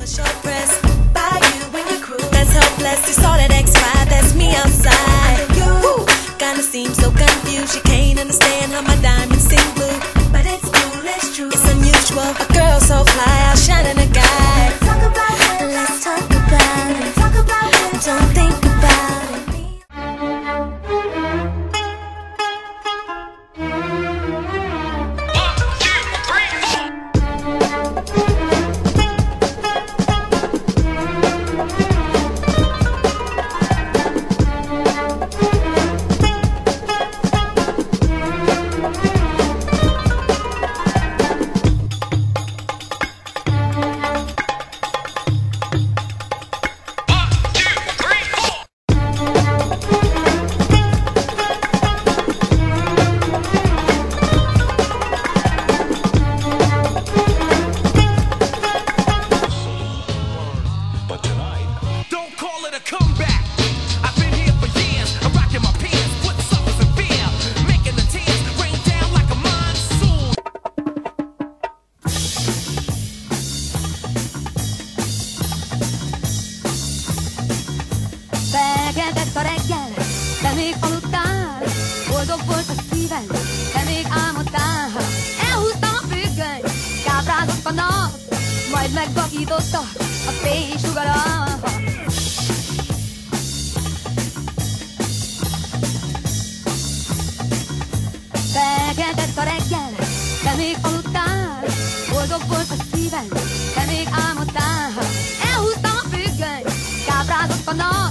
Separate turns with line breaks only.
A short press by you and your crew. That's helpless. You saw that X5, that's me outside. You kinda seem so confused. You can't understand how my diamonds sing blue. But it's cool, it's true. It's unusual. A girl so fly, outshining a guy. Talk about it. Let's talk about it. Talk about it. Don't think about it.
Felkeltett a reggel, de még aludtál. Boldog volt a szívem, de még álmodtál. Elhúztam a függönyt, káprázott a nap, majd megvakította a fénysugarat. Felkeltett a reggel, de még aludtál. Boldog volt a szívem, de még álmodtál. Elhúztam a függönyt, káprázott a nap,